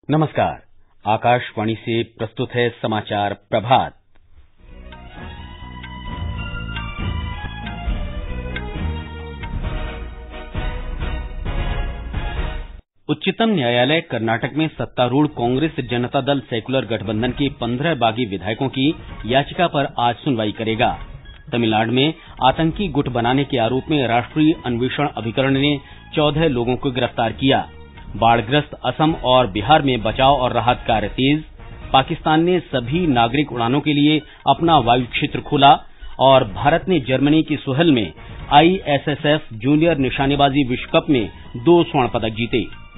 नमस्कार। आकाशवाणी से प्रस्तुत है समाचार प्रभात। उच्चतम न्यायालय कर्नाटक में सत्तारूढ़ कांग्रेस जनता दल सेकुलर गठबंधन के 15 बागी विधायकों की याचिका पर आज सुनवाई करेगा। तमिलनाडु में आतंकी गुट बनाने के आरोप में राष्ट्रीय अन्वेषण अभिकरण ने 14 लोगों को गिरफ्तार किया। बाढ़ग्रस्त असम और बिहार में बचाव और राहत कार्य तेज। पाकिस्तान ने सभी नागरिक उड़ानों के लिए अपना वायु क्षेत्र खोला और भारत ने जर्मनी की सोहेल में ISSF जूनियर निशानेबाजी विश्व कप में 2 स्वर्ण पदक जीते।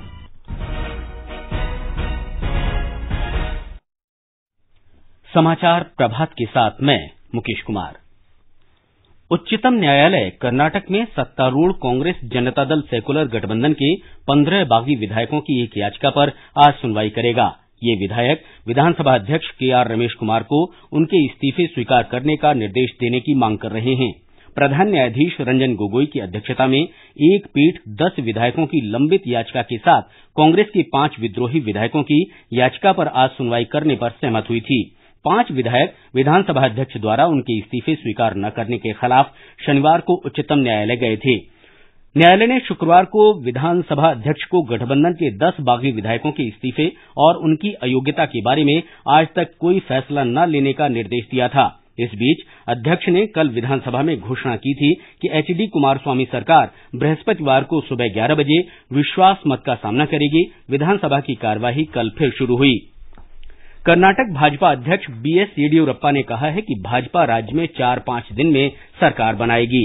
समाचार प्रभात के साथ मैं मुकेश कुमार। उच्चतम न्यायालय कर्नाटक में सत्तारूढ़ कांग्रेस जनता दल सेकुलर गठबंधन के 15 बागी विधायकों की एक याचिका पर आज सुनवाई करेगा। ये विधायक विधानसभा अध्यक्ष KR रमेश कुमार को उनके इस्तीफे स्वीकार करने का निर्देश देने की मांग कर रहे हैं। प्रधान न्यायाधीश रंजन गोगोई की अध्यक्षता में एक पीठ 10 विधायकों की लंबित याचिका के साथ कांग्रेस के 5 विद्रोही विधायकों की याचिका पर आज सुनवाई करने पर सहमत हुई थी। 5 विधायक विधानसभा अध्यक्ष द्वारा उनके इस्तीफे स्वीकार न करने के खिलाफ शनिवार को उच्चतम न्यायालय गए थे। न्यायालय ने शुक्रवार को विधानसभा अध्यक्ष को गठबंधन के 10 बागी विधायकों के इस्तीफे और उनकी अयोग्यता के बारे में आज तक कोई फैसला न लेने का निर्देश दिया था। इस बीच अध्यक्ष ने कल विधानसभा में घोषणा की थी कि HD कुमारस्वामी सरकार बृहस्पतिवार को सुबह 11 बजे विश्वास मत का सामना करेगी। विधानसभा की कार्यवाही कल फिर शुरू हुई। कर्नाटक भाजपा अध्यक्ष BS येदियुरप्पा ने कहा है कि भाजपा राज्य में 4-5 दिन में सरकार बनाएगी।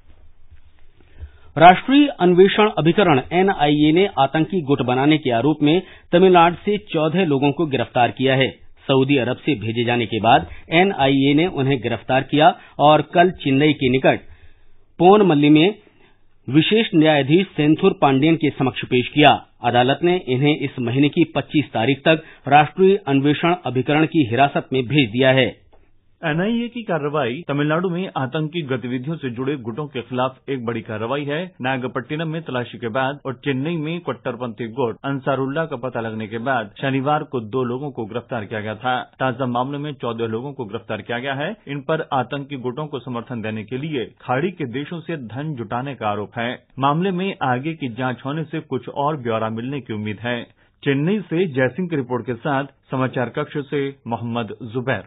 राष्ट्रीय अन्वेषण अभिकरण NIA ने आतंकी गुट बनाने के आरोप में तमिलनाडु से 14 लोगों को गिरफ्तार किया है। सऊदी अरब से भेजे जाने के बाद NIA ने उन्हें गिरफ्तार किया और कल चेन्नई के निकट पोनमल्ली में विशेष न्यायाधीश सेंथुर पांडियन के समक्ष पेश किया। अदालत ने इन्हें इस महीने की 25 तारीख तक राष्ट्रीय अन्वेषण अभिकरण की हिरासत में भेज दिया है। NIA की कार्रवाई तमिलनाडु में आतंकी गतिविधियों से जुड़े गुटों के खिलाफ एक बड़ी कार्रवाई है। नागपट्टिनम में तलाशी के बाद और चेन्नई में कट्टरपंथी गुट अंसारुल्लाह का पता लगने के बाद शनिवार को 2 लोगों को गिरफ्तार किया गया था। ताजा मामले में 14 लोगों को गिरफ्तार किया गया है। इन पर आतंकी गुटों को समर्थन देने के लिए खाड़ी के देशों से धन जुटाने का आरोप है। मामले में आगे की जांच होने से कुछ और ब्यौरा मिलने की उम्मीद है। चेन्नई से जयसिंह की रिपोर्ट के साथ समाचार कक्ष से मोहम्मद जुबैर।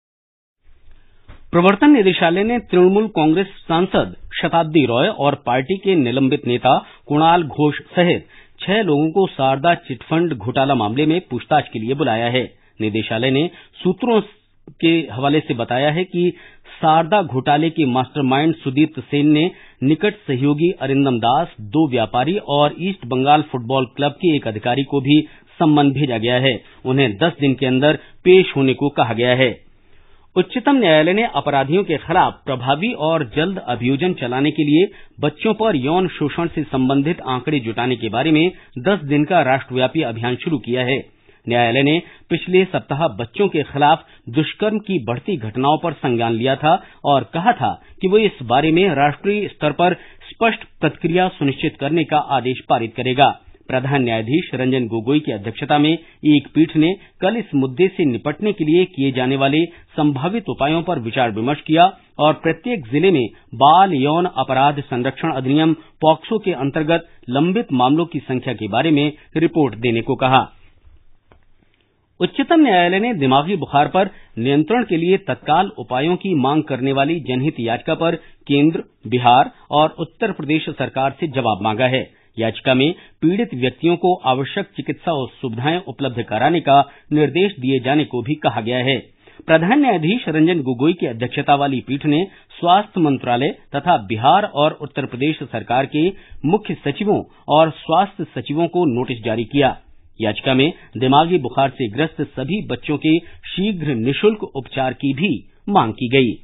प्रवर्तन निदेशालय ने तृणमूल कांग्रेस सांसद शताब्दी रॉय और पार्टी के निलंबित नेता कुणाल घोष सहित 6 लोगों को शारदा चिटफंड घोटाला मामले में पूछताछ के लिए बुलाया है। निदेशालय ने सूत्रों के हवाले से बताया है कि शारदा घोटाले के मास्टरमाइंड सुदीप्त सेन ने निकट सहयोगी अरिंदम दास, 2 व्यापारी और ईस्ट बंगाल फुटबॉल क्लब के एक अधिकारी को भी सम्मन भेजा गया है। उन्हें 10 दिन के अंदर पेश होने को कहा गया है। उच्चतम न्यायालय ने अपराधियों के खिलाफ प्रभावी और जल्द अभियोजन चलाने के लिए बच्चों पर यौन शोषण से संबंधित आंकड़े जुटाने के बारे में 10 दिन का राष्ट्रव्यापी अभियान शुरू किया है। न्यायालय ने पिछले सप्ताह बच्चों के खिलाफ दुष्कर्म की बढ़ती घटनाओं पर संज्ञान लिया था और कहा था कि वो इस बारे में राष्ट्रीय स्तर पर स्पष्ट प्रतिक्रिया सुनिश्चित करने का आदेश पारित करेगा। प्रधान न्यायाधीश रंजन गोगोई की अध्यक्षता में एक पीठ ने कल इस मुद्दे से निपटने के लिए किए जाने वाले संभावित उपायों पर विचार विमर्श किया और प्रत्येक जिले में बाल यौन अपराध संरक्षण अधिनियम पॉक्सो के अंतर्गत लंबित मामलों की संख्या के बारे में रिपोर्ट देने को कहा। उच्चतम न्यायालय ने दिमागी बुखार पर नियंत्रण के लिए तत्काल उपायों की मांग करने वाली जनहित याचिका पर केंद्र, बिहार और उत्तर प्रदेश सरकार से जवाब मांगा है। याचिका में पीड़ित व्यक्तियों को आवश्यक चिकित्सा सुविधाएं उपलब्ध कराने का निर्देश दिए जाने को भी कहा गया है। प्रधान न्यायाधीश रंजन गोगोई की अध्यक्षता वाली पीठ ने स्वास्थ्य मंत्रालय तथा बिहार और उत्तर प्रदेश सरकार के मुख्य सचिवों और स्वास्थ्य सचिवों को नोटिस जारी किया। याचिका में दिमागी बुखार से ग्रस्त सभी बच्चों के शीघ्र निःशुल्क उपचार की भी मांग की गई।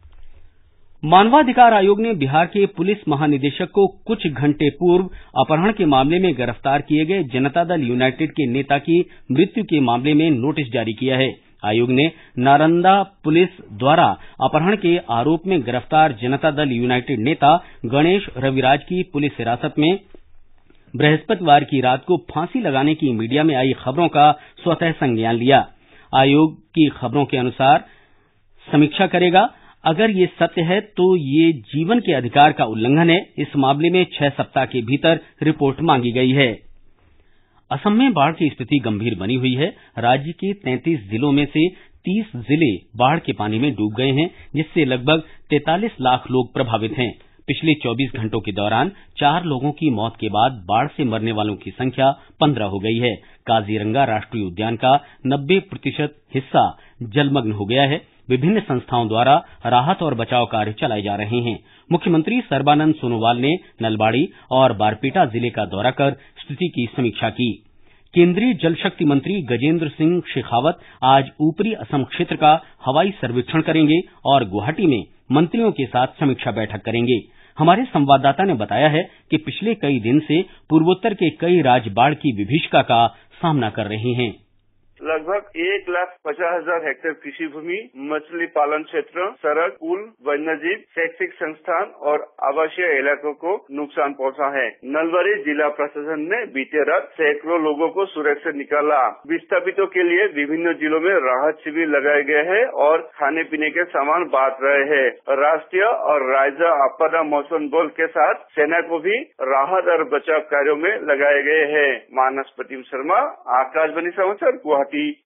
मानवाधिकार आयोग ने बिहार के पुलिस महानिदेशक को कुछ घंटे पूर्व अपहरण के मामले में गिरफ्तार किए गए जनता दल यूनाइटेड के नेता की मृत्यु के मामले में नोटिस जारी किया है। आयोग ने नालंदा पुलिस द्वारा अपहरण के आरोप में गिरफ्तार जनता दल यूनाइटेड नेता गणेश रविराज की पुलिस हिरासत में बृहस्पतिवार की रात को फांसी लगाने की मीडिया में आई खबरों का स्वतः संज्ञान लिया। आयोग की खबरों के अनुसार समीक्षा करेगा। अगर ये सत्य है तो ये जीवन के अधिकार का उल्लंघन है। इस मामले में 6 सप्ताह के भीतर रिपोर्ट मांगी गई है। असम में बाढ़ की स्थिति गंभीर बनी हुई है। राज्य के 33 जिलों में से 30 जिले बाढ़ के पानी में डूब गए हैं, जिससे लगभग 43 लाख लोग प्रभावित हैं। पिछले 24 घंटों के दौरान 4 लोगों की मौत के बाद बाढ़ से मरने वालों की संख्या 15 हो गई है। काजीरंगा राष्ट्रीय उद्यान का 90% हिस्सा जलमग्न हो गया है। विभिन्न संस्थाओं द्वारा राहत और बचाव कार्य चलाए जा रहे हैं। मुख्यमंत्री सर्बानंद सोनोवाल ने नलबाड़ी और बारपेटा जिले का दौरा कर स्थिति की समीक्षा की। केंद्रीय जल शक्ति मंत्री गजेंद्र सिंह शेखावत आज ऊपरी असम क्षेत्र का हवाई सर्वेक्षण करेंगे और गुवाहाटी में मंत्रियों के साथ समीक्षा बैठक करेंगे। हमारे संवाददाता ने बताया है कि पिछले कई दिन से पूर्वोत्तर के कई राज्य बाढ़ की विभीषिका का सामना कर रहे हैं। लगभग 1,50,000 हेक्टेयर कृषि भूमि, मछली पालन क्षेत्र, सड़क, पुल, वन्यजीव, शैक्षिक संस्थान और आवासीय इलाकों को नुकसान पहुंचा है। नलबाड़ी जिला प्रशासन ने बीते रात सैकड़ों लोगों को सुरक्षित निकाला। विस्थापितों के लिए विभिन्न जिलों में राहत शिविर लगाए गए हैं और खाने पीने के सामान बांट रहे हैं। राष्ट्रीय और राज्य आपदा मौसम बल के साथ सेना को भी राहत और बचाव कार्यों में लगाए गए हैं। मानस प्रतिम शर्मा, आकाशवाणी समाचार, गुवाहाटी।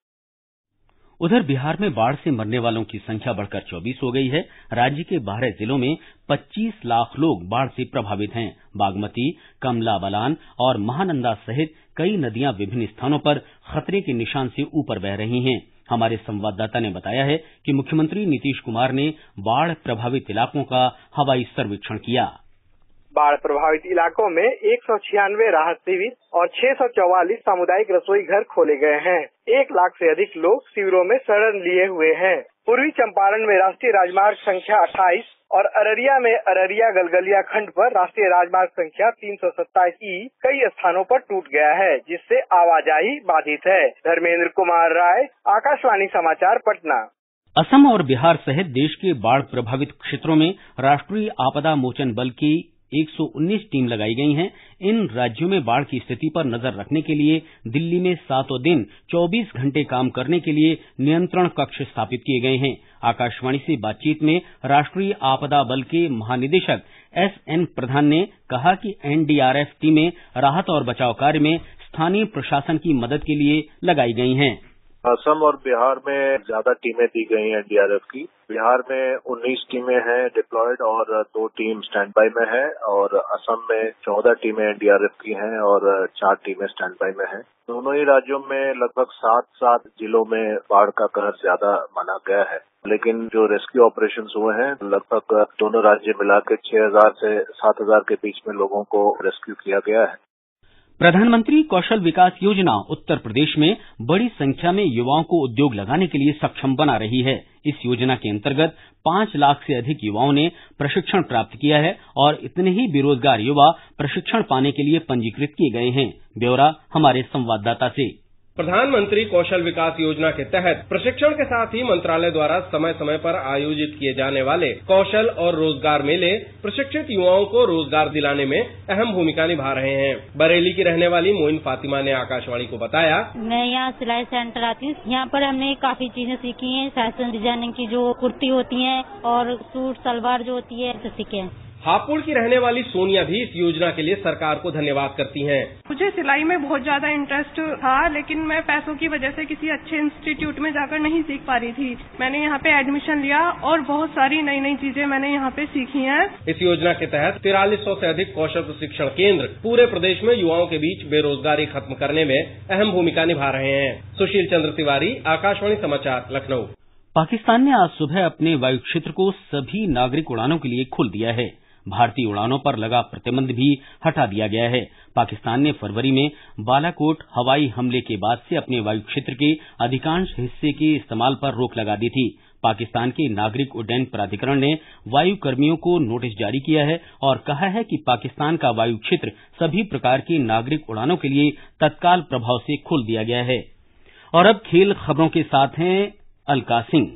उधर बिहार में बाढ़ से मरने वालों की संख्या बढ़कर 24 हो गई है। राज्य के 12 जिलों में 25 लाख लोग बाढ़ से प्रभावित हैं। बागमती, कमला बलान और महानंदा सहित कई नदियां विभिन्न स्थानों पर खतरे के निशान से ऊपर बह रही हैं। हमारे संवाददाता ने बताया है कि मुख्यमंत्री नीतीश कुमार ने बाढ़ प्रभावित इलाकों का हवाई सर्वेक्षण किया। बाढ़ प्रभावित इलाकों में 196 राहत शिविर और 644 सामुदायिक रसोई घर खोले गए हैं। 1 लाख से अधिक लोग शिविरों में शरण लिए हुए हैं। पूर्वी चंपारण में राष्ट्रीय राजमार्ग संख्या 28 और अररिया में अररिया गलगलिया खंड पर राष्ट्रीय राजमार्ग संख्या 327E कई स्थानों पर टूट गया है, जिससे आवाजाही बाधित है। धर्मेंद्र कुमार राय, आकाशवाणी समाचार, पटना। असम और बिहार सहित देश के बाढ़ प्रभावित क्षेत्रों में राष्ट्रीय आपदा मोचन बल की 119 टीम लगाई गई हैं। इन राज्यों में बाढ़ की स्थिति पर नजर रखने के लिए दिल्ली में 7 दिन 24 घंटे काम करने के लिए नियंत्रण कक्ष स्थापित किए गए हैं। आकाशवाणी से बातचीत में राष्ट्रीय आपदा बल के महानिदेशक SN प्रधान ने कहा कि NDRF टीमें राहत और बचाव कार्य में स्थानीय प्रशासन की मदद के लिए लगाई गई हैं। असम और बिहार में ज्यादा टीमें दी गई हैं NDRF की। बिहार में 19 टीमें हैं डिप्लॉयड और 2 टीम स्टैंड बाय में है और असम में 14 टीमें NDRF की हैं और 4 टीमें स्टैंड बाय में हैं। दोनों ही राज्यों में लगभग 7 जिलों में बाढ़ का कहर ज्यादा माना गया है, लेकिन जो रेस्क्यू ऑपरेशंस हुए हैं लगभग दोनों राज्य मिला के 6,000 से 7,000 के बीच में लोगों को रेस्क्यू किया गया है। प्रधानमंत्री कौशल विकास योजना उत्तर प्रदेश में बड़ी संख्या में युवाओं को उद्योग लगाने के लिए सक्षम बना रही है। इस योजना के अंतर्गत 5 लाख से अधिक युवाओं ने प्रशिक्षण प्राप्त किया है और इतने ही बेरोजगार युवा प्रशिक्षण पाने के लिए पंजीकृत किए गए हैं। ब्यौरा हमारे संवाददाता से। प्रधानमंत्री कौशल विकास योजना के तहत प्रशिक्षण के साथ ही मंत्रालय द्वारा समय समय पर आयोजित किए जाने वाले कौशल और रोजगार मेले प्रशिक्षित युवाओं को रोजगार दिलाने में अहम भूमिका निभा रहे हैं। बरेली की रहने वाली मोइन फातिमा ने आकाशवाणी को बताया, मैं यहाँ सिलाई सेंटर आती हूँ। यहाँ पर हमने काफी चीजें सीखी हैं। फैशन डिजाइनिंग की जो कुर्ती होती है और सूट सलवार जो होती है सीखे हैं। हापुड़ की रहने वाली सोनिया भी इस योजना के लिए सरकार को धन्यवाद करती हैं। मुझे सिलाई में बहुत ज्यादा इंटरेस्ट था, लेकिन मैं पैसों की वजह से किसी अच्छे इंस्टीट्यूट में जाकर नहीं सीख पा रही थी। मैंने यहाँ पे एडमिशन लिया और बहुत सारी नई नई चीजें मैंने यहाँ पे सीखी हैं। इस योजना के तहत 4300 से अधिक कौशल प्रशिक्षण केंद्र पूरे प्रदेश में युवाओं के बीच बेरोजगारी खत्म करने में अहम भूमिका निभा रहे हैं। सुशील चंद्र तिवारी, आकाशवाणी समाचार, लखनऊ। पाकिस्तान ने आज सुबह अपने वायु क्षेत्र को सभी नागरिक उड़ानों के लिए खोल दिया है। भारतीय उड़ानों पर लगा प्रतिबंध भी हटा दिया गया है। पाकिस्तान ने फरवरी में बालाकोट हवाई हमले के बाद से अपने वायु क्षेत्र के अधिकांश हिस्से के इस्तेमाल पर रोक लगा दी थी। पाकिस्तान के नागरिक उड्डयन प्राधिकरण ने वायु कर्मियों को नोटिस जारी किया है और कहा है कि पाकिस्तान का वायु क्षेत्र सभी प्रकार की नागरिक उड़ानों के लिए तत्काल प्रभाव से खोल दिया गया है। और अब खेल खबरों के साथ हैं अलका सिंह।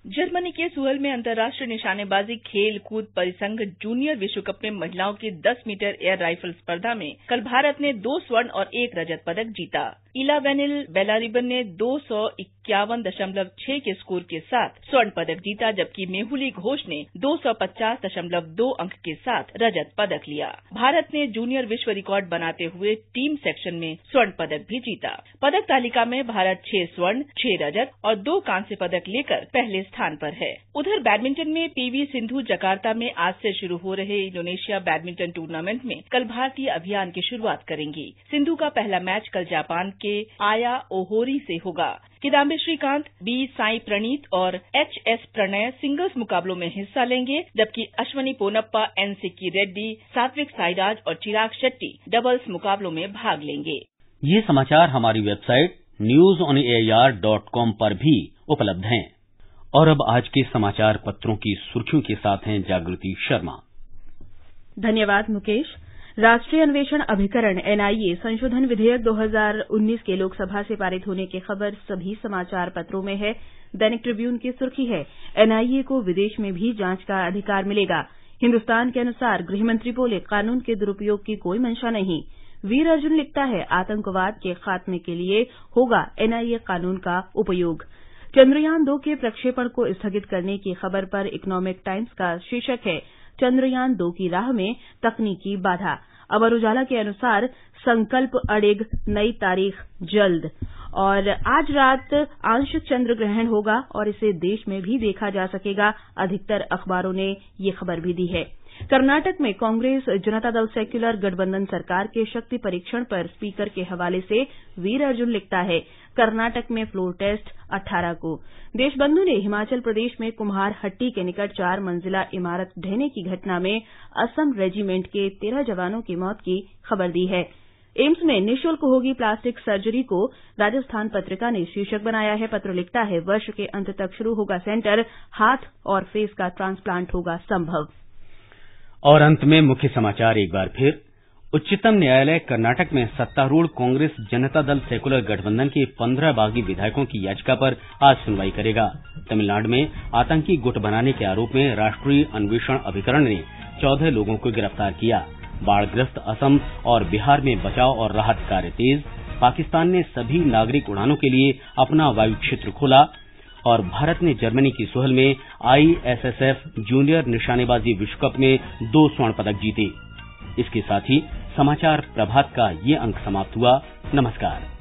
जर्मनी के सुहल में अंतर्राष्ट्रीय निशानेबाजी खेल कूद परिसंघ जूनियर विश्व कप में महिलाओं की 10 मीटर एयर राइफल स्पर्धा में कल भारत ने 2 स्वर्ण और 1 रजत पदक जीता। इला वेनिल बेलारिबन ने 251.6 के स्कोर के साथ स्वर्ण पदक जीता, जबकि मेहुली घोष ने 250.2 अंक के साथ रजत पदक लिया। भारत ने जूनियर विश्व रिकॉर्ड बनाते हुए टीम सेक्शन में स्वर्ण पदक भी जीता। पदक तालिका में भारत 6 स्वर्ण, 6 रजत और 2 कांस्य पदक लेकर पहले स्थान पर है। उधर बैडमिंटन में पीवी सिंधु जकार्ता में आज से शुरू हो रहे इंडोनेशिया बैडमिंटन टूर्नामेंट में कल भारतीय अभियान की शुरुआत करेंगी। सिंधु का पहला मैच कल जापान के आया ओहोरी से होगा। किदाम्बी श्रीकांत, बी साई प्रणीत और एच.एस. प्रणय सिंगल्स मुकाबलों में हिस्सा लेंगे, जबकि अश्वनी पोनप्पा, एन.सिक्की रेड्डी, सात्विक साईराज और चिराग शेट्टी डबल्स मुकाबलों में भाग लेंगे। ये समाचार हमारी वेबसाइट newsonair.com पर भी उपलब्ध हैं। और अब आज के समाचार पत्रों की सुर्खियों के साथ हैं जागृति शर्मा। धन्यवाद मुकेश। राष्ट्रीय अन्वेषण अभिकरण एनआईए संशोधन विधेयक 2019 के लोकसभा से पारित होने की खबर सभी समाचार पत्रों में है। दैनिक ट्रिब्यून की सुर्खी है, एनआईए को विदेश में भी जांच का अधिकार मिलेगा। हिन्दुस्तान के अनुसार गृहमंत्री बोले, कानून के दुरुपयोग की कोई मंशा नहीं। वीर अर्जुन लिखता है, आतंकवाद के खात्मे के लिए होगा एनआईए कानून का उपयोग। चंद्रयान 2 के प्रक्षेपण को स्थगित करने की खबर पर इकोनॉमिक टाइम्स का शीर्षक है, चंद्रयान 2 की राह में तकनीकी बाधा। अमर उजाला के अनुसार संकल्प अड़ेग, नई तारीख जल्द। और आज रात आंशिक चंद्र ग्रहण होगा और इसे देश में भी देखा जा सकेगा। अधिकतर अखबारों ने ये खबर भी दी है। कर्नाटक में कांग्रेस जनता दल सेक्युलर गठबंधन सरकार के शक्ति परीक्षण पर स्पीकर के हवाले से वीर अर्जुन लिखता है, कर्नाटक में फ्लोर टेस्ट 18 को। देशबंधु ने हिमाचल प्रदेश में कुम्हार हट्टी के निकट 4 मंजिला इमारत ढहने की घटना में असम रेजिमेंट के 13 जवानों की मौत की खबर दी है। एम्स में निःशुल्क होगी प्लास्टिक सर्जरी को राजस्थान पत्रिका ने शीर्षक बनाया है। पत्र लिखता है, वर्ष के अंत तक शुरू होगा सेंटर, हाथ और फेस का ट्रांसप्लांट होगा संभव। और अंत में मुख्य समाचार एक बार फिर। उच्चतम न्यायालय कर्नाटक में सत्तारूढ़ कांग्रेस जनता दल सेकुलर गठबंधन के 15 बागी विधायकों की याचिका पर आज सुनवाई करेगा। तमिलनाडु में आतंकी गुट बनाने के आरोप में राष्ट्रीय अन्वेषण अभिकरण ने 14 लोगों को गिरफ्तार किया। बाढ़ग्रस्त असम और बिहार में बचाव और राहत कार्य तेज। पाकिस्तान ने सभी नागरिक उड़ानों के लिए अपना वायु क्षेत्र खोला। और भारत ने जर्मनी की सुहल में आईएसएसएफ जूनियर निशानेबाजी विश्व कप में 2 स्वर्ण पदक जीते। इसके साथ ही समाचार प्रभात का ये अंक समाप्त हुआ। नमस्कार।